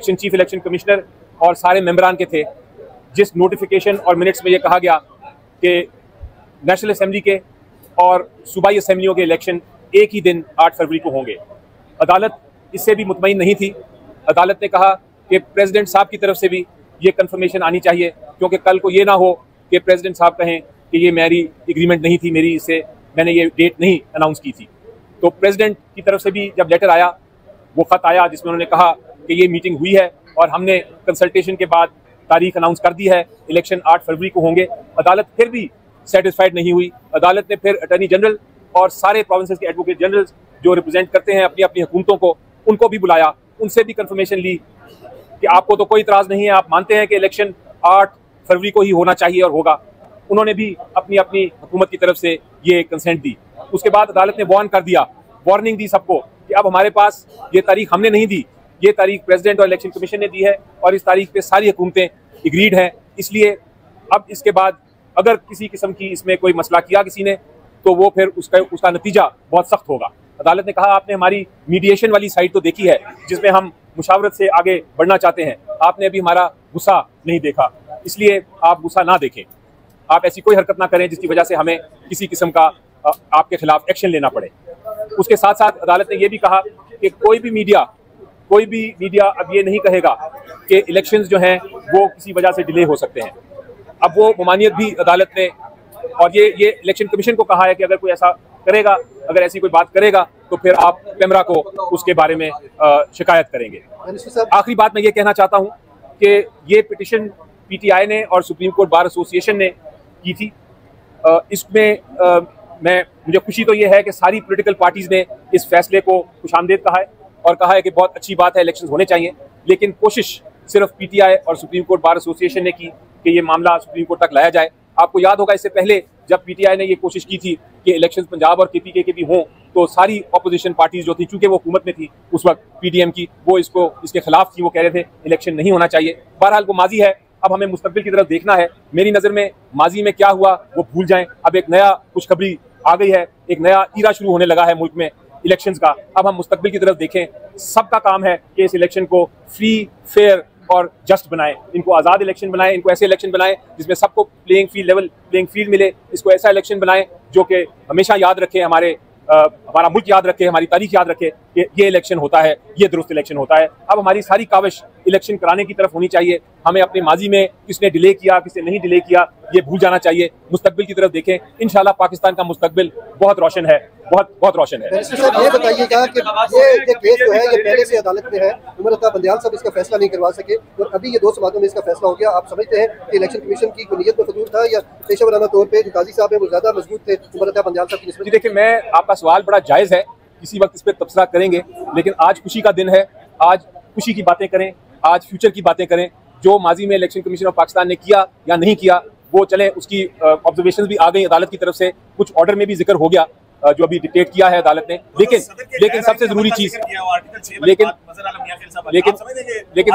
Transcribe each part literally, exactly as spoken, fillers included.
Election chief election commissioner और सारे मेंबरान के थे, जिस नोटिफिकेशन और मिनट्स में ये कहा गया कि नेशनल असेंबली के और सूबाई असेंबलियों के इलेक्शन एक ही दिन आठ फरवरी को होंगे। अदालत इससे भी मुतमईन नहीं थी। अदालत ने कहा कि प्रेसिडेंट साहब की तरफ से भी ये कंफर्मेशन आनी चाहिए, क्योंकि कल को ये ना हो कि प्रेसिडेंट साहब कहें कि ये मेरी एग्रीमेंट नहीं थी, मेरी इससे मैंने ये डेट नहीं अनाउंस की थी। तो प्रेसिडेंट की तरफ से भी जब लेटर आया, वो ख़त आया जिसमें उन्होंने कहा कि ये मीटिंग हुई है और हमने कंसल्टेशन के बाद तारीख अनाउंस कर दी है, इलेक्शन आठ फरवरी को होंगे। अदालत फिर भी सेटिस्फाइड नहीं हुई। अदालत ने फिर अटॉर्नी जनरल और सारे प्रोविंसेस के एडवोकेट जनरल जो रिप्रेजेंट करते हैं अपनी अपनी हुकूमतों को, उनको भी बुलाया, उनसे भी कंफर्मेशन ली कि आपको तो कोई इतराज़ नहीं है, आप मानते हैं कि इलेक्शन आठ फरवरी को ही होना चाहिए और होगा। उन्होंने भी अपनी अपनी हुकूमत की तरफ से ये कंसेंट दी। उसके बाद अदालत ने वार्न कर दिया, वार्निंग दी सबको कि अब हमारे पास ये तारीख हमने नहीं दी, ये तारीख प्रेसिडेंट और इलेक्शन कमीशन ने दी है और इस तारीख पे सारी हुकूमतें एग्रीड हैं। इसलिए अब इसके बाद अगर किसी किस्म की इसमें कोई मसला किया किसी ने, तो वो फिर उसका उसका नतीजा बहुत सख्त होगा। अदालत ने कहा आपने हमारी मीडिएशन वाली साइड तो देखी है, जिसमें हम मुशावरत से आगे बढ़ना चाहते हैं, आपने अभी हमारा गुस्सा नहीं देखा, इसलिए आप गुस्सा ना देखें, आप ऐसी कोई हरकत ना करें जिसकी वजह से हमें किसी किस्म का आपके खिलाफ एक्शन लेना पड़े। उसके साथ साथ अदालत ने यह भी कहा कि कोई भी मीडिया कोई भी मीडिया अब ये नहीं कहेगा कि इलेक्शंस जो हैं वो किसी वजह से डिले हो सकते हैं। अब वो ममानियत भी अदालत ने और ये ये इलेक्शन कमीशन को कहा है कि अगर कोई ऐसा करेगा, अगर ऐसी कोई बात करेगा तो फिर आप कैमरा को उसके बारे में शिकायत करेंगे। आखिरी बात मैं ये कहना चाहता हूँ कि ये पिटिशन पीटीआई ने और सुप्रीम कोर्ट बार एसोसिएशन ने की थी। इसमें मैं मुझे खुशी तो ये है कि सारी पॉलिटिकल पार्टीज़ ने इस फैसले को खुशामदीद कहा है और कहा है कि बहुत अच्छी बात है, इलेक्शन होने चाहिए। लेकिन कोशिश सिर्फ पीटीआई और सुप्रीम कोर्ट बार एसोसिएशन ने की कि ये मामला सुप्रीम कोर्ट तक लाया जाए। आपको याद होगा इससे पहले जब पीटीआई ने ये कोशिश की थी कि इलेक्शन पंजाब और केपीके के भी हों, तो सारी अपोजिशन पार्टीज जो थी, चूंकि वो हुकूमत में थी उस वक्त पीडीएम की, वो इसको इसके खिलाफ थी, वो कह रहे थे इलेक्शन नहीं होना चाहिए। बहरहाल वो माजी है, अब हमें मुस्तकबिल की तरफ देखना है। मेरी नज़र में माजी में क्या हुआ वो भूल जाएं, अब एक नया खुशखबरी आ गई है, एक नया ईरा शुरू होने लगा है मुल्क में इलेक्शंस का। अब हम मुस्तकबिल की तरफ देखें। सबका काम है कि इस इलेक्शन को फ्री, फेयर और जस्ट बनाएं, इनको आज़ाद इलेक्शन बनाएं, इनको ऐसे इलेक्शन बनाएं जिसमें सबको playing field level playing field मिले। इसको ऐसा इलेक्शन बनाएं जो कि हमेशा याद रखे, हमारे आ, हमारा मुल्क याद रखे, हमारी तारीख याद रखे कि ये इलेक्शन होता है, ये दुरुस्त इलेक्शन होता है। अब हमारी सारी काविश इलेक्शन कराने की तरफ होनी चाहिए। हमें अपने माजी में किसने डिले किया, किसने नहीं डिले किया, ये भूल जाना चाहिए। मुस्तकबिल की तरफ देखें, इंशाल्लाह पाकिस्तान का मुस्तकबिल बहुत रोशन है, बहुत बहुत रोशन है। ये बताइएगा कि ये ये केस जो है ये पहले से अदालत में है, उमर अता बंदियाल साहब इसका फैसला नहीं करवा सके और अभी ये दो समातों में इसका फैसला हो गया। आप समझते हैं कि इलेक्शन कमीशन की नीयत में फजूल था या पेशेवराना तौर पर जो काजी साहब है वो ज्यादा मजबूत थे उमर अता बंदियाल साहब की निस्बत? देखिए, मैं आपका सवाल बड़ा जायज़ है, किसी वक्त इस पर तबसरा करेंगे, लेकिन आज खुशी का दिन है, आज खुशी की बातें करें, आज फ्यूचर की बातें करें। जो माजी में इलेक्शन कमीशन ऑफ पाकिस्तान ने किया या नहीं किया वो चले, उसकी ऑब्जर्वेशन भी आ गई अदालत की तरफ से, कुछ ऑर्डर में भी जिक्र हो गया जो अभी डिक्टेट किया है अदालत ने। लेकिन लेकिन सबसे जरूरी चीज लेकिन लेकिन लेकिन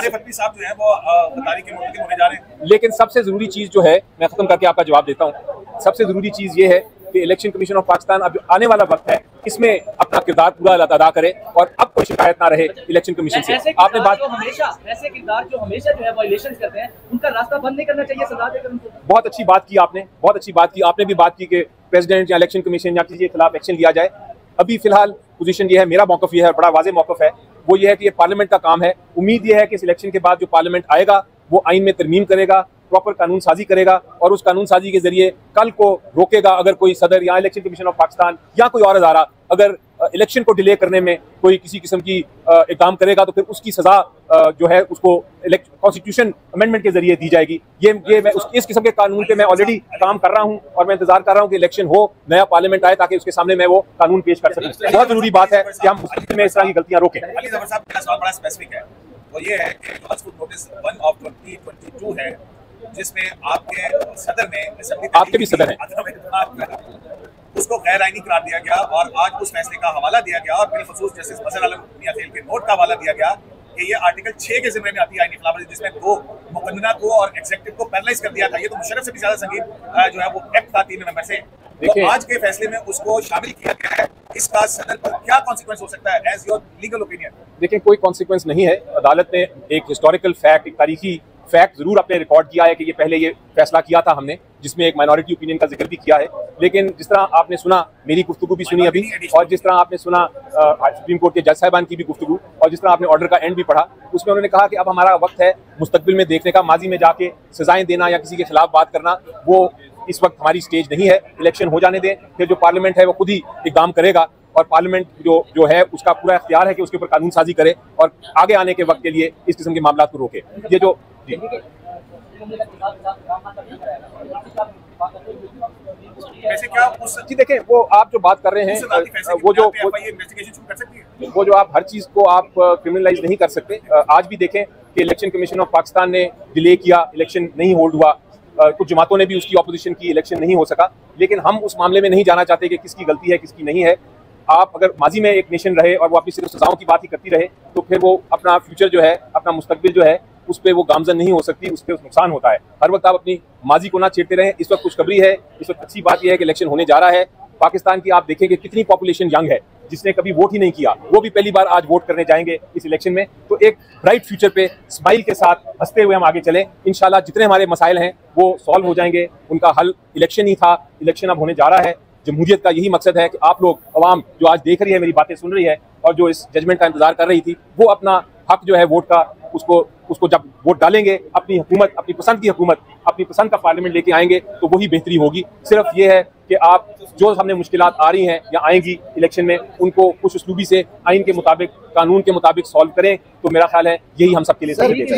लेकिन सबसे जरूरी चीज जो है, मैं खत्म करके आपका जवाब देता हूँ, सबसे जरूरी चीज ये है कि इलेक्शन कमीशन ऑफ पाकिस्तान अब आने वाला वक्त है इसमें अपना किरदार पूरा अदा करे और अब कोई शिकायत ना रहे इलेक्शन कमीशन से। आपने बात जो हमेशा ऐसे किरदार जो हमेशा जो है वायलेशन करते हैं उनका रास्ता बंद नहीं करना चाहिए, सजा देकर उनको। बहुत अच्छी बात की आपने, बहुत अच्छी बात की आपने भी बात की कि प्रेसिडेंट या इलेक्शन कमीशन या किसी के खिलाफ एक्शन लिया जाए। अभी फिलहाल पोजीशन ये है, मेरा मौकफ ये है, बड़ा वाज़ेह मौकफ है, वो ये है कि ये पार्लियामेंट का काम है। उम्मीद ये है कि इस इलेक्शन के बाद जो पार्लियामेंट आएगा वो आइन में तरमीम करेगा, प्रॉपर कानून साजी करेगा और उस कानून साजी के जरिए कल को रोकेगा अगर कोई सदर या इलेक्शन कमीशन ऑफ पाकिस्तान या कोई और अदारा अगर इलेक्शन को डिले करने में कोई किसी किस्म की इक़दाम करेगा तो फिर उसकी सजा जो है उसको कॉन्स्टिट्यूशन अमेंडमेंट के जरिए दी जाएगी। ये ये मैं उस इस किस्म के कानून पे मैं ऑलरेडी काम कर रहा हूँ और मैं इंतजार कर रहा हूँ कि इलेक्शन हो, नया पार्लियामेंट आए ताकि उसके सामने मैं वो कानून पेश कर सकूँ। बहुत जरूरी बात है कि हम मुस्तक़बिल में इस तरह की गलतियाँ रोकें। अली ज़फ़र साहब, मेरा सवाल बड़ा स्पेसिफिक है, वो ये है कि मजकूर notice one of twenty twenty two है जिसमें आपके सदर ने आपके भी सदर हैं उसको गैर आईनी करार दिया गया और आज उस फैसले का हवाला दिया गया और बिलखसूस जस्टिस मज़हर आलम मियां खेल के नोट का हवाला दिया गया कि ये आर्टिकल छह के जिम्मे में आती है आईनी खिलाफवर्जी, जिसमें दो मुकदमा को और एग्जीक्यूटिव को पैनलाइज कर दिया था। ये तो मुशर्रफ से भी ज्यादा संगीन जो है वो एक्ट था तीन नवंबर से। तो आज के फैसले में उसको शामिल किया गया है, इसका सदन पर क्या कॉन्सिक्वेंस हो सकता है एज योर लीगल ओपिनियन? देखिए, कोई कॉन्सिक्वेंस नहीं है। अदालत ने एक हिस्टोरिकल फैक्ट, एक तारीखी फैक्ट जरूर अपने रिकॉर्ड किया है कि ये पहले ये फैसला किया था हमने, जिसमें एक माइनॉरिटी ओपिनियन का जिक्र भी किया है। लेकिन जिस तरह आपने सुना, मेरी गुफ्तगू भी सुनी अभी, और जिस तरह आपने सुना सुप्रीम कोर्ट के जज साहिबान की भी गुफ्तगू, और जिस तरह आपने ऑर्डर का एंड भी पढ़ा, उसमें उन्होंने कहा कि अब हमारा वक्त है मुस्तकबिल में देखने का। माजी में जाके सजाएं देना या किसी के खिलाफ बात करना, वो इस वक्त हमारी स्टेज नहीं है। इलेक्शन हो जाने दें, फिर जो पार्लियामेंट है वो खुद ही इकदाम करेगा, और पार्लियामेंट जो जो है उसका पूरा इख्तियार है कि उसके ऊपर कानून साजी करे और आगे आने के वक्त के लिए इस किस्म के मामला को रोके। ये जो जी वैसे क्या उस जी देखें, वो आप जो बात कर रहे हैं, वो जो वो, कर सकती है, वो जो आप हर चीज़ को आप क्रिमिनलाइज नहीं कर सकते। आज भी देखें कि इलेक्शन कमीशन ऑफ पाकिस्तान ने डिले किया, इलेक्शन नहीं होल्ड हुआ, कुछ जमातों ने भी उसकी ऑपोजिशन की, इलेक्शन नहीं हो सका। लेकिन हम उस मामले में नहीं जाना चाहते कि किसकी गलती है किसकी नहीं है। आप अगर माजी में एक नेशन रहे और वो अपनी सिर्फ सजाओं की बात ही करती रहे, तो फिर वो अपना फ्यूचर जो है, अपना मुस्तकबिल जो है, उस पर वो गामजन नहीं हो सकती, उस पर नुकसान होता है। हर वक्त आप अपनी माजी को ना छेड़ते रहें। इस वक्त खुशखबरी है, इस वक्त अच्छी बात यह है कि इलेक्शन होने जा रहा है। पाकिस्तान की आप देखें कि कितनी पॉपुलेशन यंग है, जिसने कभी वोट ही नहीं किया, वो भी पहली बार आज वोट करने जाएंगे इस इलेक्शन में। तो एक ब्राइट फ्यूचर पे स्माइल के साथ हंसते हुए हम आगे चलें। इंशाल्लाह जितने हमारे मसाइल हैं वो सॉल्व हो जाएंगे। उनका हल इलेक्शन ही था, इलेक्शन अब होने जा रहा है। जमहूरियत का यही मकसद है कि आप लोग, अवाम जो आज देख रही है, मेरी बातें सुन रही है और जो इस जजमेंट का इंतजार कर रही थी, वो अपना हक जो है वोट का, उसको उसको जब वोट डालेंगे, अपनी हुकूमत, अपनी पसंद की हुकूमत, अपनी पसंद का पार्लियामेंट लेके आएंगे, तो वही बेहतरी होगी। सिर्फ ये है कि आप जो सामने मुश्किलात आ रही हैं या आएंगी इलेक्शन में, उनको कुछ उसलूबी से आइन के मुताबिक, कानून के मुताबिक सॉल्व करें, तो मेरा ख्याल है यही हम सबके लिए सही है।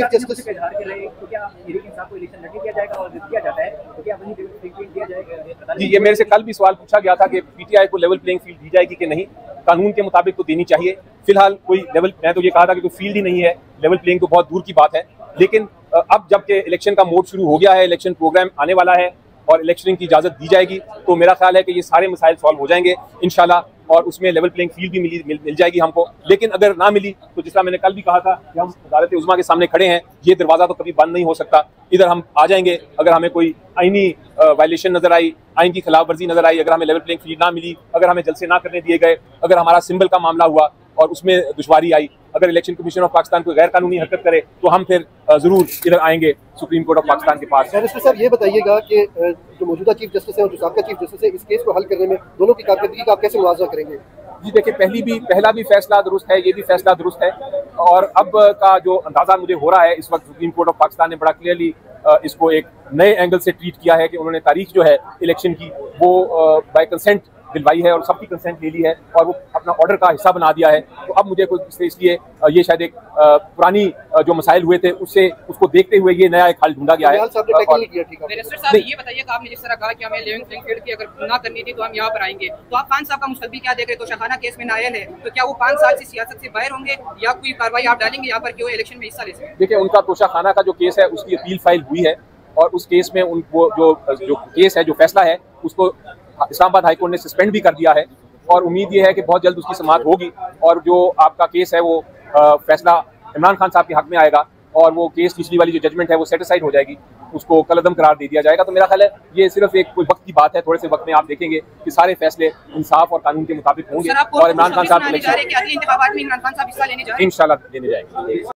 जी, ये मेरे से कल भी सवाल पूछा गया था कि पीटीआई को लेवल प्लेइंग फील्ड दी जाएगी कि नहीं। कानून के मुताबिक तो देनी चाहिए। फिलहाल कोई लेवल, मैं तो ये कहा था कि कोई फील्ड ही नहीं है, लेवल प्लेइंग तो बहुत दूर की बात है। लेकिन अब जबकि इलेक्शन का मोड शुरू हो गया है, इलेक्शन प्रोग्राम आने वाला है और इलेक्शनिंग की इजाज़त दी जाएगी, तो मेरा ख्याल है कि ये सारे मसाइल सॉल्व हो जाएंगे इंशाल्लाह, और उसमें लेवल प्लेइंग फील्ड भी मिली मिल, मिल जाएगी हमको। लेकिन अगर ना मिली तो जिस तरह मैंने कल भी कहा था कि हम अदालत उज़्मा के सामने खड़े हैं, ये दरवाज़ा तो कभी बंद नहीं हो सकता। इधर हम आ जाएंगे अगर हमें कोई आईनी वायलेशन नजर आई, आइन की खिलाफ वर्जी नजर आई, अगर हमें लेवल प्लेइंग फील्ड ना मिली, अगर हमें जलसे ना करने दिए गए, अगर हमारा सिंबल का मामला हुआ और उसमें दुश्वारी आई, अगर इलेक्शन कमीशन ऑफ पाकिस्तान कोई गैर कानूनी हरकत करे, तो हम फिर जरूर इधर आएंगे सुप्रीम कोर्ट ऑफ पाकिस्तान के पास। बैरिस्टर साहब, ये बताइएगा कि जो मौजूदा चीफ जस्टिस है और जो साबका चीफ जस्टिस है, इस केस को हल करने में दोनों की कारकर्दगी का आप कैसे मुआवजा करेंगे? जी देखिए, पहली भी पहला भी फैसला दुरुस्त है, ये भी फैसला दुरुस्त है, और अब का जो अंदाजा मुझे हो रहा है, इस वक्त सुप्रीम कोर्ट ऑफ पाकिस्तान ने बड़ा क्लियरली इसको एक नए एंगल से ट्रीट किया है कि उन्होंने तारीख जो है इलेक्शन की वो बाय कंसेंट दिलवाई है और सबकी कंसेंट ले ली है और वो अपना ऑर्डर का हिस्सा बना दिया है। तो अब मुझे कोई इसलिए ये शायद एक पुरानी जो मसाइल हुए थे उससे उसको देखते हुए ये नया एक हल ढूंढा गया है। बैरिस्टर साहब, ये बताइए कि आपने जिस तरह कहा कि हमें लेवल प्लेइंग फील्ड की अगर ना करनी थी तो हम यहाँ पर आएंगे, तो आप खान साहब का मुस्तकबिल क्या देख रहे? तो शाहाना केस में नायल है, तो क्या वो पाँच साल से सियासत से बाहर होंगे या कोई कार्रवाई आप डालेंगे यहाँ पर कि वो इलेक्शन में हिस्सा ले सकें? देखिए, उनका तोशा खाना का जो केस है उसकी अपील फाइल हुई है और उस केस में उनको जो जो केस है, जो फैसला है, उसको इस्लामाबाद हाईकोर्ट ने सस्पेंड भी कर दिया है और उम्मीद ये है कि बहुत जल्द उसकी समाअत होगी और जो आपका केस है वो आ, फैसला इमरान खान साहब के हक में आएगा और वो केस पिछली वाली जो जजमेंट है वो सेटिस्फाइड हो जाएगी, उसको कलअदम करार दे दिया जाएगा। तो मेरा ख्याल है ये सिर्फ एक कोई वक्त की बात है, थोड़े से वक्त में आप देखेंगे कि सारे फैसले इंसाफ और कानून के मुताबिक होंगे और इमरान खान साहब इंशाल्लाह लेने जाएंगे।